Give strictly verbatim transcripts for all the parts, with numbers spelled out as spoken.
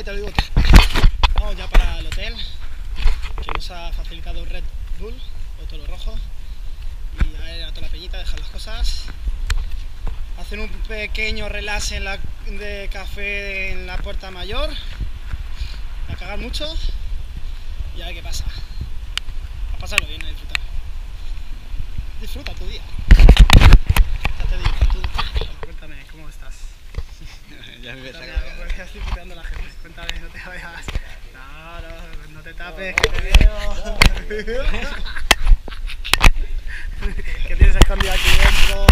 te lo digo todo. Vamos ya para el hotel, que nos ha facilitado Red Bull, o Toro Rojo. Y a ver a toda la peñita, dejar las cosas. Hacen un pequeño relax en la, de café en la puerta mayor. A cagar mucho. Y a ver qué pasa. A pasarlo bien, a disfrutar. Disfruta tu día. Ya te digo, tú. Cuéntame, ¿cómo estás? Ya me ves a Cuéntame, ya estoy puteando a la gente. Cuéntame, no te vayas. No, no, no te tapes, que te veo. ¿Qué tienes escondido aquí dentro?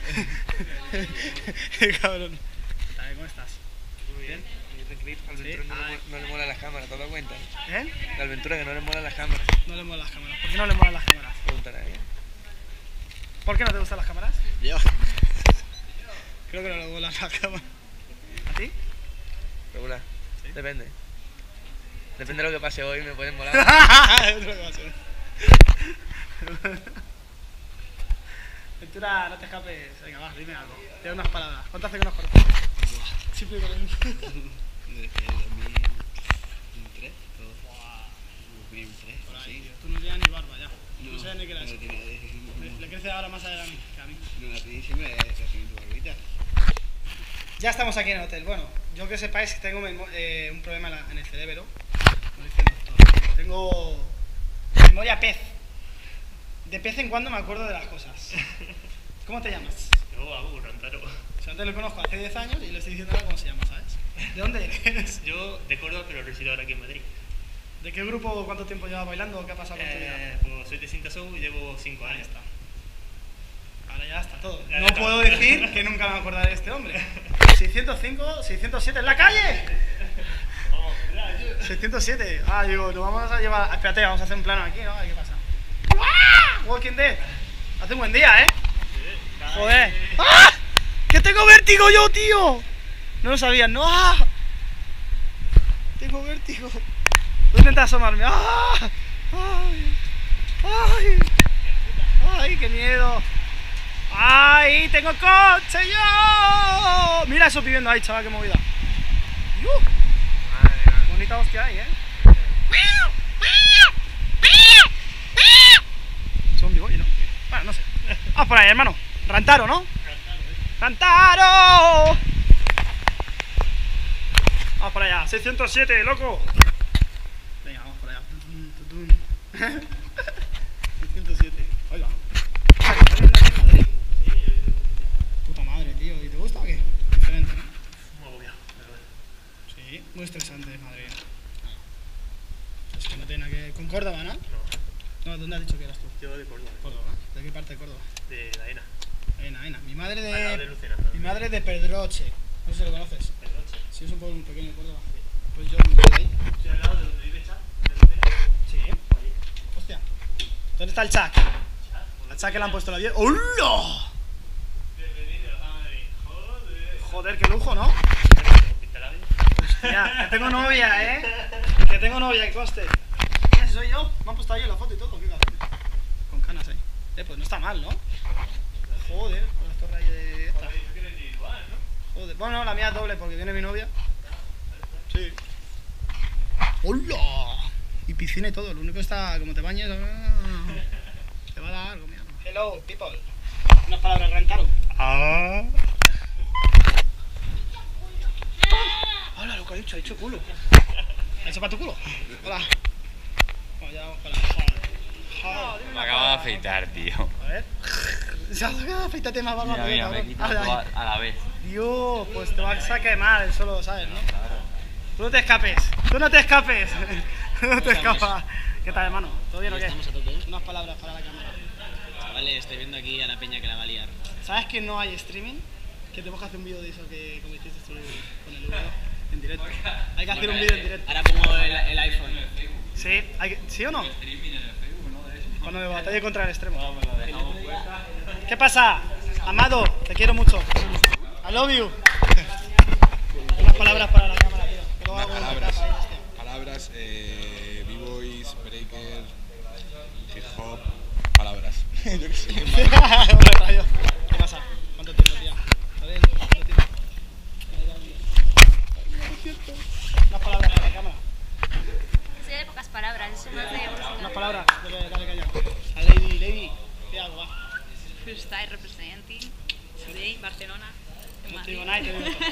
Cabrón. ¿Cómo estás? Muy bien. Al Ventura ¿Sí? no, Ay. no le mola las cámaras, ¿te has dado cuenta? ¿Eh? Al Ventura que no le mola las cámaras. No le molan las cámaras. ¿Por qué no le molan las cámaras? Preguntará a ella. ¿Por qué no te gustan las cámaras? Yo. Creo que no le molan las cámaras. ¿A ti? Regular. ¿Sí? Depende. Depende de lo que pase hoy, me pueden molar. Otro que va a ser. Ventura, no te escapes. Venga, va, dime algo. Te doy unas palabras. ¿Cuánto hace que nos conoces? Siempre con él. Desde dos mil tres o dos mil tres, Por ahí, sí. tío. Tú no tienes ni barba ya. No, no sabes ni qué era no eso. tenía de- Le, le crece ahora más a mí que a mí. No, a ti siempre se hace tu barbita. Ya estamos aquí en el hotel. Bueno, yo que sepáis que tengo memo- eh, un problema en, la- en el cerebro. Me dice el doctor. Tengo memoria pez. De pez en cuando me acuerdo de las cosas. ¿Cómo te llamas? Yo hago Rantaro. O sea, antes lo conozco hace diez años y le estoy diciendo ahora cómo se llama, ¿sabes? ¿De dónde eres? Yo de Córdoba, pero resido ahora aquí en Madrid. ¿De qué grupo, cuánto tiempo llevas bailando o qué ha pasado con tu vida? Eh, pues soy de Cinta Show y llevo cinco Ahí años. está. Ahora ya está todo. Ya No está. puedo decir que nunca me acordaré de este hombre. seiscientos cinco, seiscientos siete en la calle. Vamos, ¿verdad? Yo- seiscientos siete. Ah, digo, nos vamos a llevar. Espérate, vamos a hacer un plano aquí, ¿no? A ver qué pasa. Walking Dead. Hace un buen día, ¿eh? Joder. ¡Ah! ¡Que tengo vértigo yo, tío! No lo sabía, no. ¡Ah! Tengo vértigo. Voy a intentar asomarme. ¡Ah! ¡Ay! ¡Ay! ¡Ay, qué miedo! ¡Ay! ¡Tengo coche yo! Mira eso viviendo ahí, chaval, qué movida. ¡Yuh! Bonita hostia ahí, ¿eh? Son vivo, ¿no? Bueno, no sé. Vamos por ahí, hermano. Rantaro, ¿no? ¡Rantaro! Vamos por allá. seiscientos siete, loco. Venga, vamos por allá. seiscientos siete. Ahí va. Puta madre, tío. ¿Y te gusta o qué? Diferente, ¿no? Muy agobiado, la verdad. Sí, muy estresante, madre mía. Es que no tiene nada que ver. Con Córdoba, ¿no? No, No, ¿dónde has dicho que eras tú? yo de Córdoba. Córdoba. ¿De qué parte de Córdoba? De la ENA. Aena, Aena. Mi madre Al lado de de. Lucena. Mi madre es de Pedroche. No sé si lo conoces. De noche. Sí, es un pueblo muy pequeño de Córdoba. Pues yo vivo de ahí. Estoy al lado de donde vive Chad, de Lucena. Sí. Allí. Hostia. ¿Dónde está el Chac? Chad, Al Chac que le han puesto la diez. ¡Hola! bienvenido a Madrid. Joder. Joder, qué lujo, ¿no? Pintalabio. Hostia, que tengo novia, ¿eh? Que tengo novia, que conste. Ese soy yo. Me han puesto ahí en la foto y todo. ¿Qué cabrón? Con canas ahí. Eh, pues no está mal, ¿no? Joder, con las torres ahí de esta. Joder, yo quiero individual, ¿no? Joder. Bueno, la mía es doble porque viene mi novia. Sí. ¡Hola! Y piscina y todo. Lo único que está, como te bañes, ah, te va a dar algo, mierda. Hello, people. Unas palabras, Rantaro. Ah. Hola, lo que ha dicho, ha dicho culo. ¿Ha dicho para tu culo? Hola. Vamos, ya vamos para la. Joder. Me acabo de afeitar, tío. A ver. Ya, afeítate más barba. Mira, mira, me he quitado Ay, todo ay. a, a la vez. Dios, pues te vas a quemar el solo, ¿sabes, no? Tú no te escapes, tú no te escapes. No te escapas. ¿Qué tal, hermano? ¿Todo bien o qué? Estamos a tope. Unas palabras para la cámara. Chavales, estoy viendo aquí a la peña que la va a liar. ¿Sabes que no hay streaming? Que tenemos que hacer un vídeo de eso que como hiciste tú con el V en directo. Hay que hacer un vídeo en directo. Ahora pongo el, el iPhone. Sí, hay que- ¿sí o no? Cuando me batalle contra el extremo. ¿Qué pasa? Amado, te quiero mucho. I love you. Unas palabras para la cámara, tío. Que luego hago una Palabras, tapa ahí, hostia. palabras, eh, b-boys, breaker, hip hop, palabras. Yo qué sé. Hombre, rayo. ¿Qué pasa? ¿Cuánto tiempo, tía? ¿Está bien? ¿Cuánto tiempo? Unas palabras. unas palabras. Dale, dale callado. A Lady, Lady, ¿qué hago? Va. Freestyle representing today Barcelona. No te digo nada y te digo todo.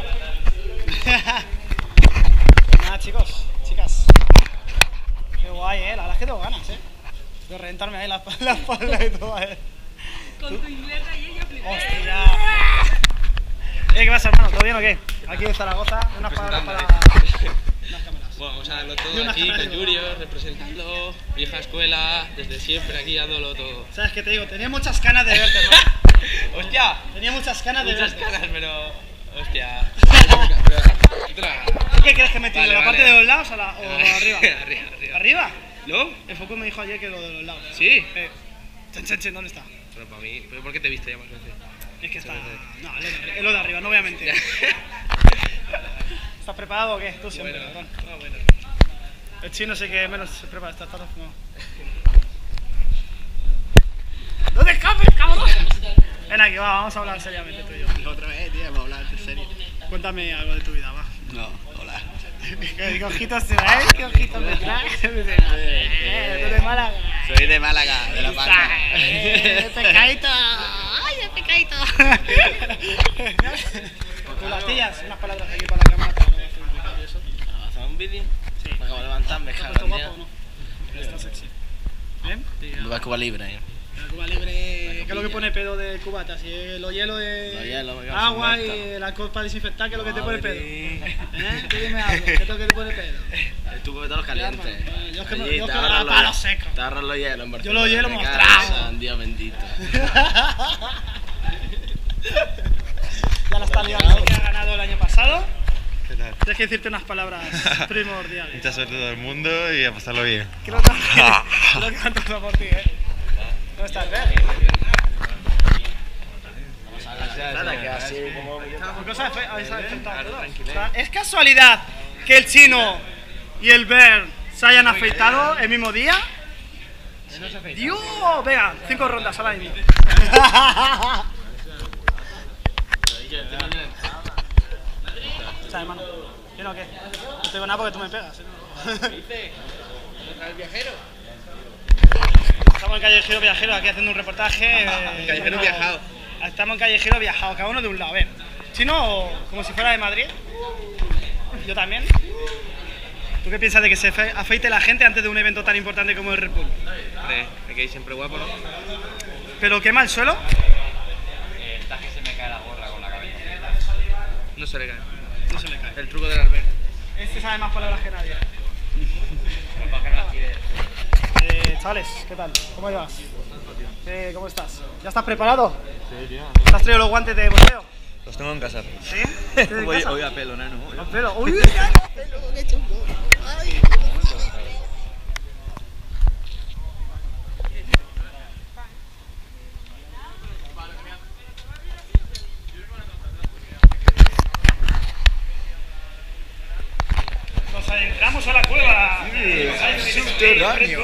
Nada, chicos, chicas. Qué guay, eh. La verdad es que tengo ganas, eh. De reventarme ahí la, la espalda y todo, eh. Con tu inglés ayer yo flipé. ¡Hostia! Eh, ¿qué pasa, hermano? ¿Todo bien o qué? Aquí en Zaragoza, unas palabras para unas cámaras. Bueno, vamos a darlo Y todo unas aquí cámaras. con Jurior, representando vieja escuela, desde siempre aquí dándolo todo. ¿Sabes qué te digo? Tenía muchas ganas de verte, hermano. ¡Hostia! Tenía muchas ganas de Muchas verte. caras, pero... ¡Hostia! ¿Y qué crees que me tiro? Vale, ¿La vale. parte de los lados o, la, o Arriba, arriba? arriba, arriba. ¿Arriba? ¿No? El Foucault me dijo ayer que lo de los lados. ¿Sí? Eh, chen, chen, chen, ¿dónde está? Pero para mí... ¿Pero por qué te viste ya más veces? Es que está... No, es lo de- es lo de arriba, no voy a mentir. ¿Estás preparado o qué? Tú siempre, Bueno, cabrón. ah, bueno. El chino sé que menos se prepara. Está, está, no. ¡No te escapes, cabrón! Ven aquí, va, vamos a hablar seriamente tú y yo. Otra vez, tío, vamos a hablar en serio. Cuéntame algo de tu vida, va. No, hola. ¿Qué ojitos te traes? ¿Qué ojitos me traes? Eh, tú de Málaga. Soy de Málaga, de La Palma. Eh, pecadito. Ay, el pecadito. Tus pastillas, unas palabras aquí para la cámara. Para no hacer un vídeo y eso. ¿Hacer un vídeo? Sí. Me acabo de levantar, me ¿Te has cago puesto en guapo o día. no? Está sexy. ¿Bien? Me va a Cuba libre, eh. La Cuba Libre, ¿qué es lo que pone pedo de cubata? Si lo hielo de Lo hielo, venga, agua sin y muerto. el alcohol para desinfectar, ¿qué es lo que te pone pedo? Madre. ¿Eh? Tú dime algo, ¿qué es lo que te pone pedo? El tubo de todos calientes. hermano, yo es que me- Allí yo te es que me ahorras da los- palo seco. Te ahorras los hielos en Yo Barcelona. los hielo Me mostrado. cago en Dios bendito. Ya la está liando, que ha ganado el año pasado. ¿Qué tal? Tienes que decirte unas palabras primordiales. Mucha suerte a todo el mundo y a pasarlo bien. Creo que lo que han tocado por ti, ¿eh? ¿Cómo estás, Ver? Nada, que así como... ¿Por qué os habéis habéis afeitado todos? O sea, ¿es casualidad que el chino y el Ver se hayan afeitado el mismo día? ¡Dios! Venga, cinco rondas ahora mismo. O sea, hermano, ¿yo no qué? No te digo nada porque tú me pegas. ¿eh? ¿El viajero? Estamos en Callejero Viajero aquí haciendo un reportaje. eh, Callejero no, Viajado. Estamos en Callejero Viajado, cada uno de un lado. A ver, chino, como si fuera de Madrid. Yo también. ¿Tú qué piensas de que se afe- afeite la gente antes de un evento tan importante como el Red Bull? Hombre, hay que ir siempre guapo, ¿no? ¿Pero quema el suelo? El taje se me cae la gorra con la cabeza. No se le cae. No se le cae. El truco del Albert. Este sabe más palabras que nadie. ¿Para qué no las quieres? Eh, chavales, ¿qué tal? ¿Cómo llevas? Eh, ¿Cómo estás? ¿Ya estás preparado? Sí, tío. ¿Te has traído los guantes de boxeo? Los tengo en casa. ¿Sí? ¿Tienes en casa? Voy a pelo, nano. A pelo. ¡Uy, uy, ya, no, pelo, qué chungo! ¡Ay! Nos adentramos a la cueva. Subterráneo.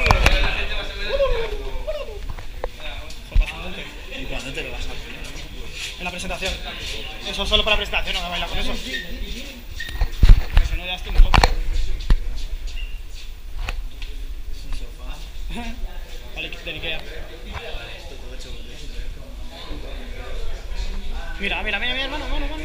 ¿Y cuándo te lo vas a hacer? En la presentación. Eso solo para la presentación, no me bailar con eso. Porque si no ya estoy muy loco. Un sofá. Vale, de Ikea. Mira, mira, mira, mira, hermano, hermano, hermano.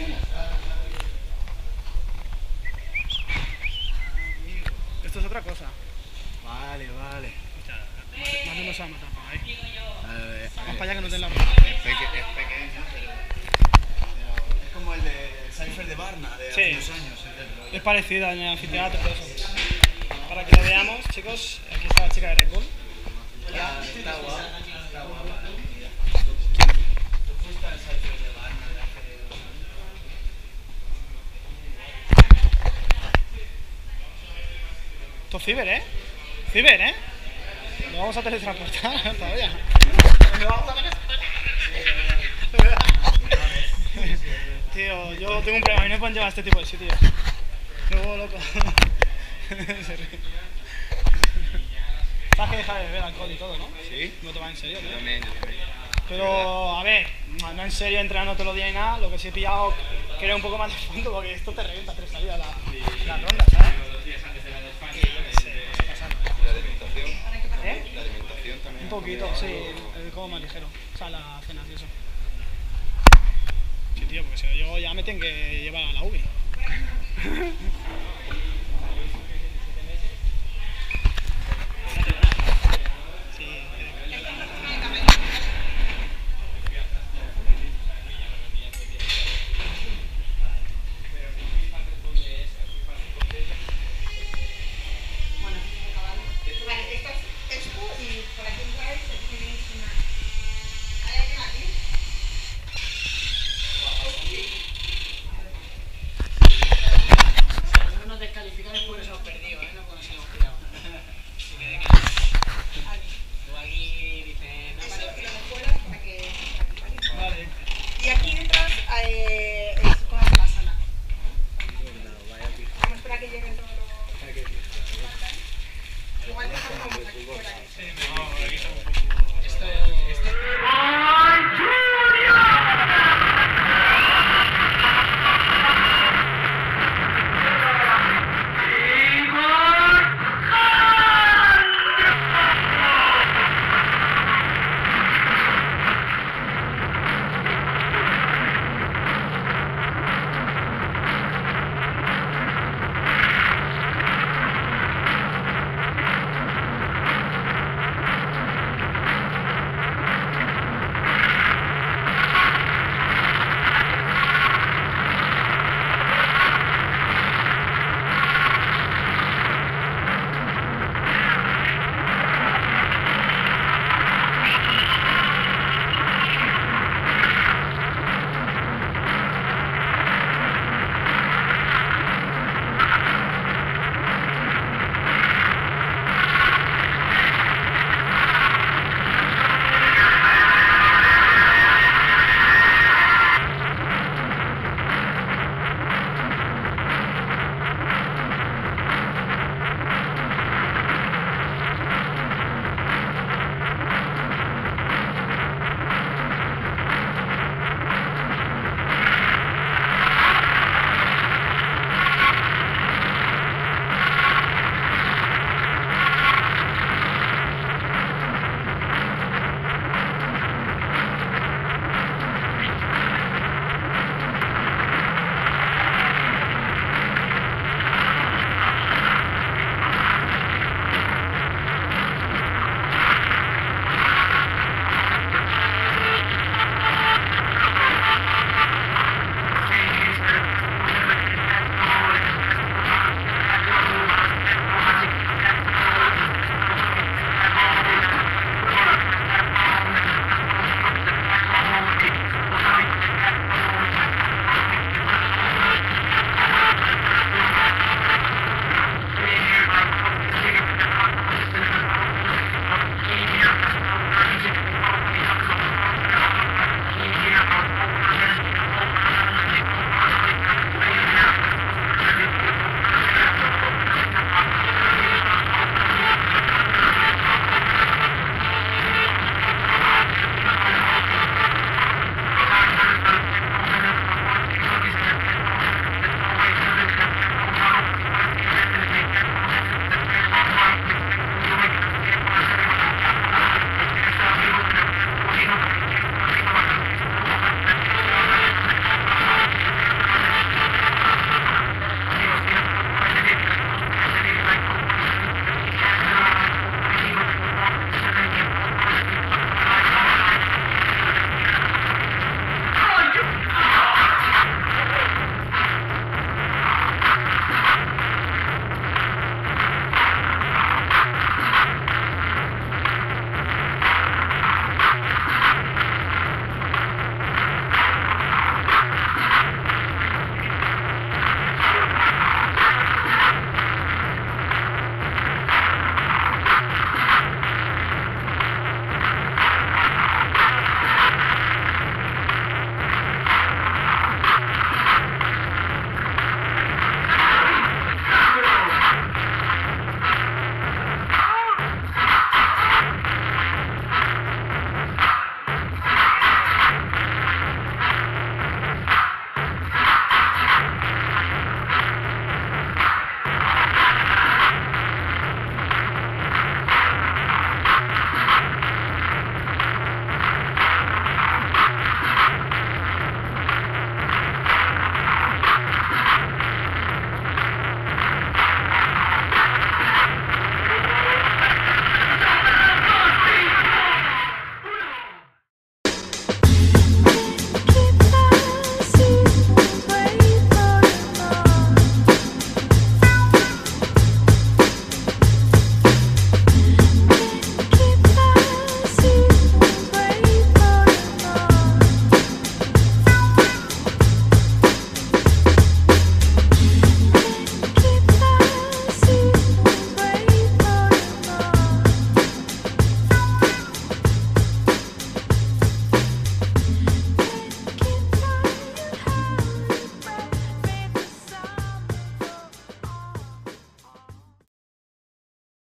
Esto es otra cosa. Vale, vale. Más de uno se va a matar por ahí. Eh, Más para allá que no te la ropa. Es, peque- es pequeño, pero... Es como el de Cypher de Barna, de hace Sí. unos años. el del rollo. Es parecida en el anfiteatro, todo eso. Para que lo veamos, chicos, aquí está la chica de Red Bull. Está, está guapo. Está guapa. ¿Tú fuiste al Cypher de Barna de hace dos años? Esto es Ciber, ¿eh? Ciber, ¿eh? Lo vamos a teletransportar todavía. Lo vamos a teletransportar. Tío, yo tengo un problema, a mí no me pueden llevar a este tipo de sitios. Luego, loco. Se ríe. Sabes que deja de beber alcohol y todo, ¿no? Sí. No te vas en serio, tío. También, yo también. Pero, a ver, no no en serio, entrenando todos los días y nada. Lo que sí he pillado, que era un poco más de fondo, porque esto te revienta tres salidas la, la ronda, ¿sabes? Sí, se pasa. poquito, sí, el juego más ligero. O sea, la cena y eso. Sí, tío, porque si no yo ya me tengo que llevar a la U B I.